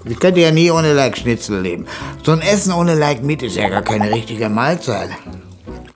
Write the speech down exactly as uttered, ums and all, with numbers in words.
Ich könnte ja nie ohne Like Schnitzel leben. So ein Essen ohne Like Meat ist ja gar keine richtige Mahlzeit.